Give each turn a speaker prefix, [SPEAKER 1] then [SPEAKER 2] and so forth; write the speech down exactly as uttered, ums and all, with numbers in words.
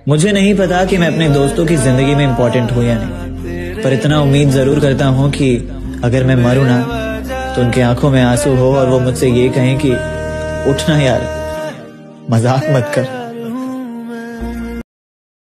[SPEAKER 1] मुझे नहीं पता कि मैं अपने दोस्तों की जिंदगी में इम्पोर्टेंट हूं या नहीं, पर इतना उम्मीद जरूर करता हूं कि अगर मैं मरूं ना तो उनकी आंखों में आंसू हो और वो मुझसे ये कहें कि उठना यार, मजाक मत कर।